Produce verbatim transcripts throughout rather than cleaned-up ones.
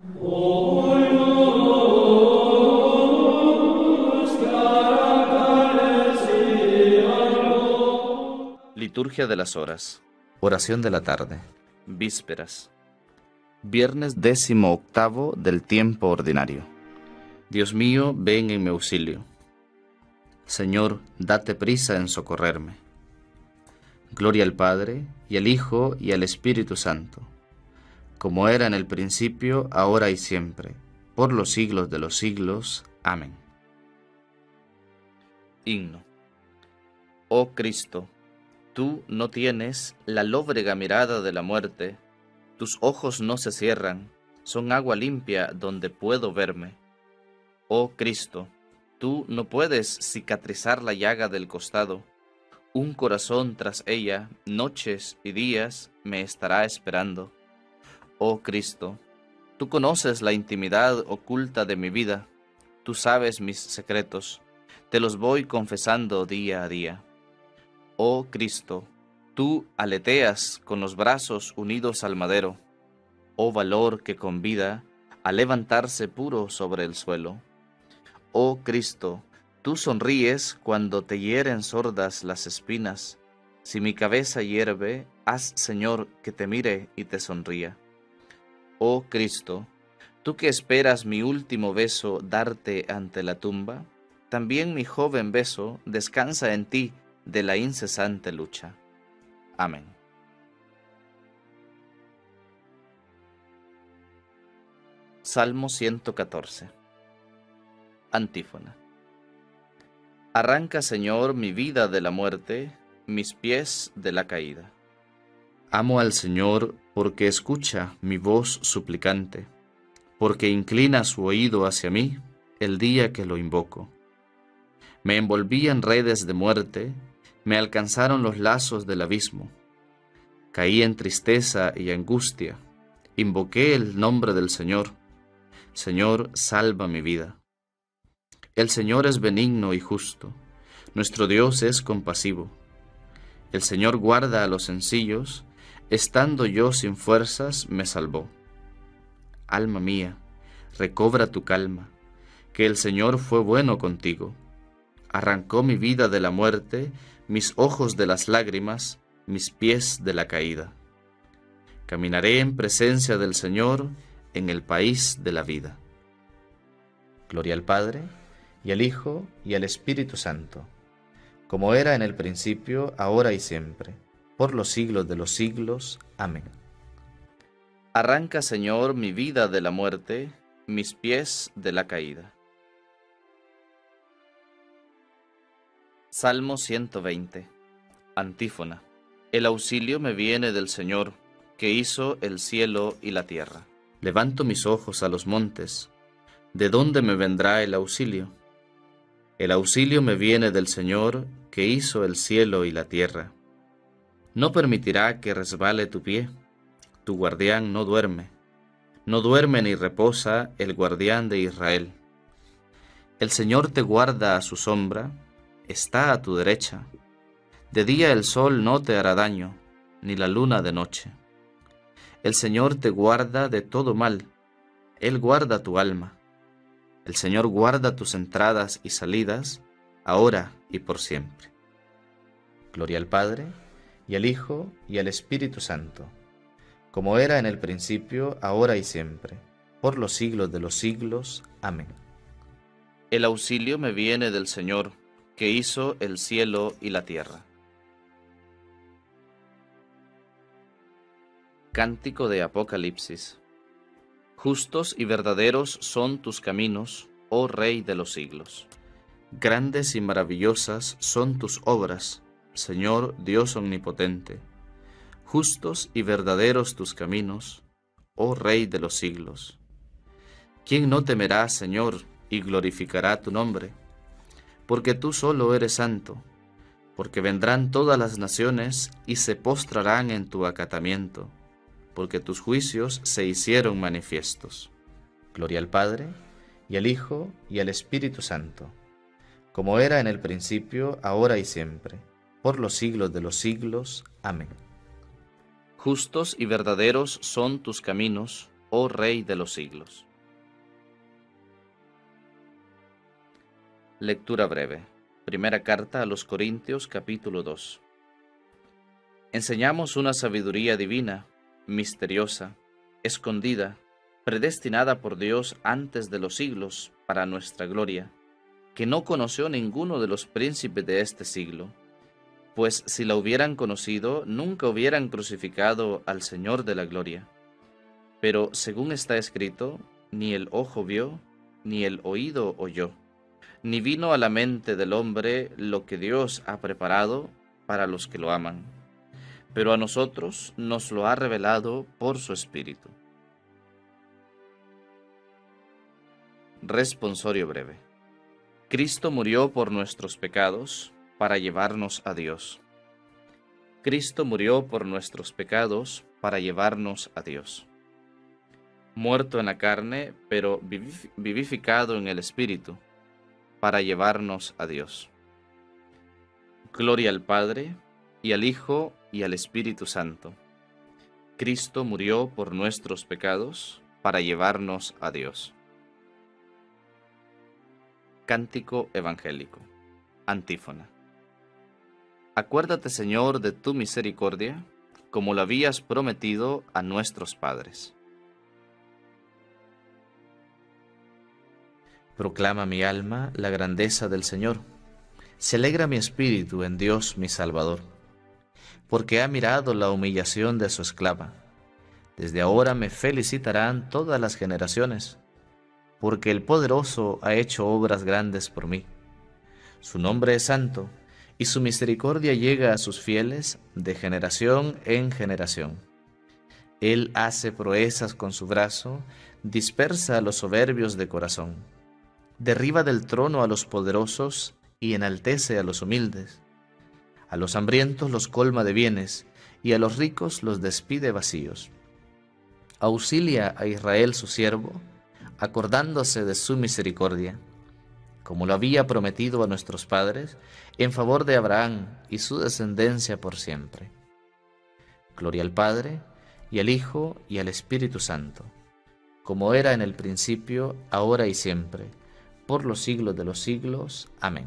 Liturgia de las horas. Oración de la tarde. Vísperas. Viernes décimo octavo del tiempo ordinario. Dios mío, ven en mi auxilio. Señor, date prisa en socorrerme. Gloria al Padre, y al Hijo, y al Espíritu Santo, como era en el principio, ahora y siempre, por los siglos de los siglos. Amén. Himno. Oh Cristo, tú no tienes la lóbrega mirada de la muerte, tus ojos no se cierran, son agua limpia donde puedo verme. Oh Cristo, tú no puedes cicatrizar la llaga del costado, un corazón tras ella, noches y días, me estará esperando. Oh Cristo, tú conoces la intimidad oculta de mi vida, tú sabes mis secretos, te los voy confesando día a día. Oh Cristo, tú aleteas con los brazos unidos al madero, oh valor que convida a levantarse puro sobre el suelo. Oh Cristo, tú sonríes cuando te hieren sordas las espinas. Si mi cabeza hierve, haz, Señor, que te mire y te sonría. Oh Cristo, tú que esperas mi último beso darte ante la tumba, también mi joven beso descansa en ti de la incesante lucha. Amén. Salmo ciento catorce. Antífona. Arranca, Señor, mi vida de la muerte, mis pies de la caída. Amo al Señor porque escucha mi voz suplicante, porque inclina su oído hacia mí el día que lo invoco. Me envolví en redes de muerte, me alcanzaron los lazos del abismo. Caí en tristeza y angustia, invoqué el nombre del Señor. Señor, salva mi vida. El Señor es benigno y justo, nuestro Dios es compasivo. El Señor guarda a los sencillos, estando yo sin fuerzas me salvó. Alma mía, recobra tu calma, que el Señor fue bueno contigo. Arrancó mi vida de la muerte, mis ojos de las lágrimas, mis pies de la caída. Caminaré en presencia del Señor en el país de la vida. Gloria al Padre, y al Hijo, y al Espíritu Santo, como era en el principio, ahora y siempre, por los siglos de los siglos. Amén. Arranca, Señor, mi vida de la muerte, mis pies de la caída. Salmo ciento veinte. Antífona. El auxilio me viene del Señor, que hizo el cielo y la tierra. Levanto mis ojos a los montes. ¿De dónde me vendrá el auxilio? El auxilio me viene del Señor, que hizo el cielo y la tierra. No permitirá que resbale tu pie. Tu guardián no duerme. No duerme ni reposa el guardián de Israel. El Señor te guarda a su sombra, está a tu derecha. De día el sol no te hará daño, ni la luna de noche. El Señor te guarda de todo mal, Él guarda tu alma. El Señor guarda tus entradas y salidas, ahora y por siempre. Gloria al Padre, y al Hijo, y al Espíritu Santo, como era en el principio, ahora y siempre, por los siglos de los siglos. Amén. El auxilio me viene del Señor, que hizo el cielo y la tierra. Cántico de Apocalipsis. Justos y verdaderos son tus caminos, oh Rey de los siglos. Grandes y maravillosas son tus obras, Señor Dios omnipotente. Justos y verdaderos tus caminos, oh Rey de los siglos. ¿Quién no temerá, Señor, y glorificará tu nombre? Porque tú solo eres santo, porque vendrán todas las naciones y se postrarán en tu acatamiento, porque tus juicios se hicieron manifiestos. Gloria al Padre, y al Hijo, y al Espíritu Santo, como era en el principio, ahora y siempre, por los siglos de los siglos. Amén. Justos y verdaderos son tus caminos, oh Rey de los siglos. Lectura breve. Primera carta a los Corintios, capítulo dos. Enseñamos una sabiduría divina, misteriosa, escondida, predestinada por Dios antes de los siglos para nuestra gloria, que no conoció ninguno de los príncipes de este siglo, pues si la hubieran conocido, nunca hubieran crucificado al Señor de la gloria. Pero según está escrito, ni el ojo vio, ni el oído oyó, ni vino a la mente del hombre lo que Dios ha preparado para los que lo aman. Pero a nosotros nos lo ha revelado por su Espíritu. Responsorio breve. Cristo murió por nuestros pecados para llevarnos a Dios. Cristo murió por nuestros pecados para llevarnos a Dios. Muerto en la carne, pero vivificado en el Espíritu, para llevarnos a Dios. Gloria al Padre, y al Hijo, y al Espíritu Santo. Cristo murió por nuestros pecados, para llevarnos a Dios. Cántico evangélico. Antífona. Acuérdate, Señor, de tu misericordia, como lo habías prometido a nuestros padres. Proclama mi alma la grandeza del Señor. Se alegra mi espíritu en Dios mi Salvador, porque ha mirado la humillación de su esclava. Desde ahora me felicitarán todas las generaciones, porque el Poderoso ha hecho obras grandes por mí. Su nombre es santo, y su misericordia llega a sus fieles de generación en generación. Él hace proezas con su brazo, dispersa a los soberbios de corazón. Derriba del trono a los poderosos y enaltece a los humildes. A los hambrientos los colma de bienes, y a los ricos los despide vacíos. Auxilia a Israel su siervo, acordándose de su misericordia, como lo había prometido a nuestros padres, en favor de Abraham y su descendencia por siempre. Gloria al Padre, y al Hijo, y al Espíritu Santo, como era en el principio, ahora y siempre, por los siglos de los siglos. Amén.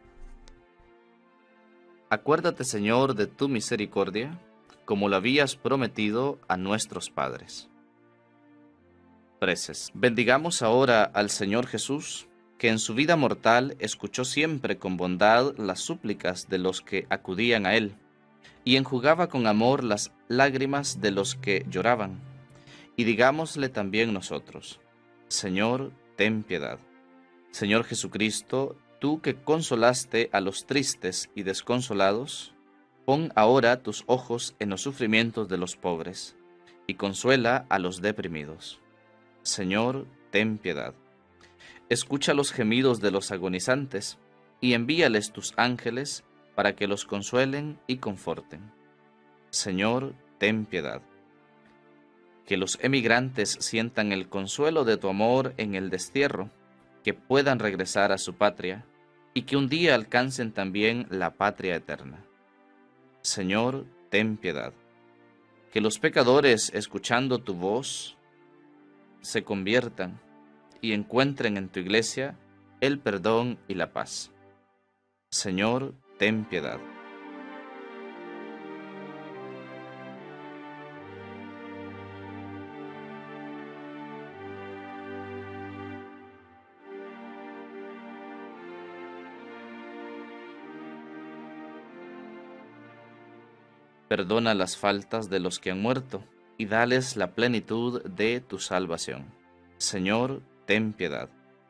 Acuérdate, Señor, de tu misericordia, como lo habías prometido a nuestros padres. Preces. Bendigamos ahora al Señor Jesús, que en su vida mortal escuchó siempre con bondad las súplicas de los que acudían a Él, y enjugaba con amor las lágrimas de los que lloraban. Y digámosle también nosotros: Señor, ten piedad. Señor Jesucristo, tú que consolaste a los tristes y desconsolados, pon ahora tus ojos en los sufrimientos de los pobres, y consuela a los deprimidos. Señor, ten piedad. Escucha los gemidos de los agonizantes, y envíales tus ángeles para que los consuelen y conforten. Señor, ten piedad. Que los emigrantes sientan el consuelo de tu amor en el destierro, que puedan regresar a su patria, y que un día alcancen también la patria eterna. Señor, ten piedad. Que los pecadores, escuchando tu voz, se conviertan y encuentren en tu iglesia el perdón y la paz. Señor, ten piedad. Perdona las faltas de los que han muerto, y dales la plenitud de tu salvación. Señor, ten piedad.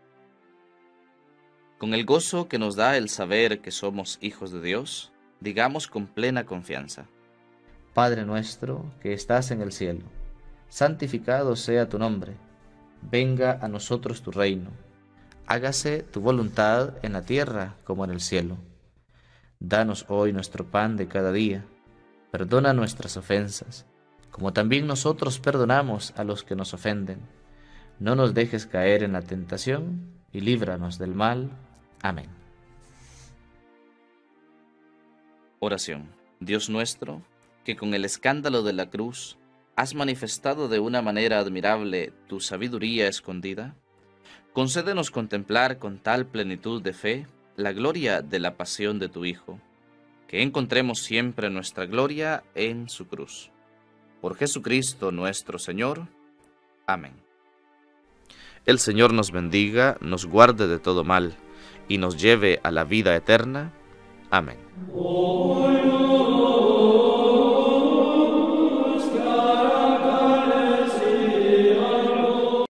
Con el gozo que nos da el saber que somos hijos de Dios, digamos con plena confianza: Padre nuestro que estás en el cielo, santificado sea tu nombre. Venga a nosotros tu reino. Hágase tu voluntad en la tierra como en el cielo. Danos hoy nuestro pan de cada día. Perdona nuestras ofensas, como también nosotros perdonamos a los que nos ofenden. No nos dejes caer en la tentación, y líbranos del mal. Amén. Oración. Dios nuestro, que con el escándalo de la cruz has manifestado de una manera admirable tu sabiduría escondida. Concédenos contemplar con tal plenitud de fe la gloria de la pasión de tu Hijo, que encontremos siempre nuestra gloria en su cruz. Por Jesucristo nuestro Señor. Amén. El Señor nos bendiga, nos guarde de todo mal, y nos lleve a la vida eterna. Amén.